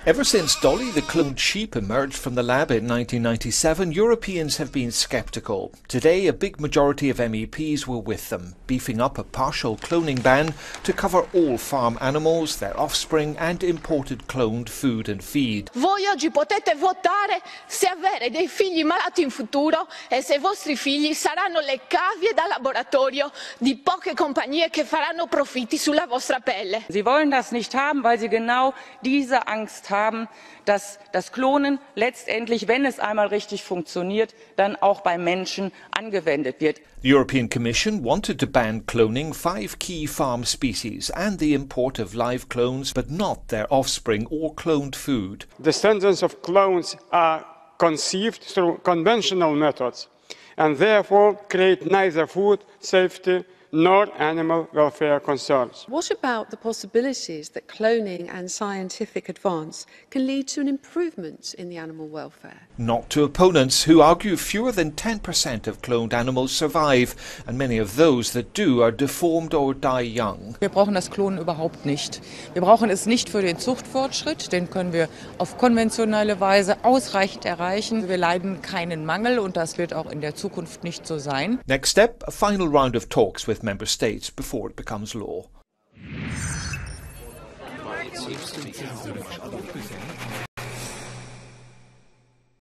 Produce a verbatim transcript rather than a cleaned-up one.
Ever since Dolly the cloned sheep emerged from the lab in nineteen ninety-seven, Europeans have been sceptical. Today, a big majority of M E Ps were with them, beefing up a partial cloning ban to cover all farm animals, their offspring and imported cloned food and feed. Voi oggi potete votare se avere dei figli malati in futuro e se i vostri figli saranno le cavie da laboratorio di poche compagnie che faranno profitti sulla vostra pelle. Sie wollen das nicht haben, weil sie genau diese Angst haben, dass das Klonen letztendlich, wenn es einmal richtig funktioniert, dann auch beim Menschen angewendet wird. The European Commission wanted to ban cloning five key farm species and the import of live clones, but not their offspring or cloned food. Descendants of clones are conceived through conventional methods and therefore create neither food safety nor animal welfare concerns. What about the possibilities that cloning and scientific advance can lead to an improvement in the animal welfare? Not to opponents who argue fewer than ten percent of cloned animals survive, and many of those that do are deformed or die young. Wir brauchen das Klonen überhaupt nicht. Wir brauchen es nicht für den Zuchtfortschritt, den können wir auf konventionelle Weise ausreichend erreichen. Wir leiden keinen Mangel und das wird auch in der Zukunft nicht so sein. Next step, a final round of talks with member states before it becomes law.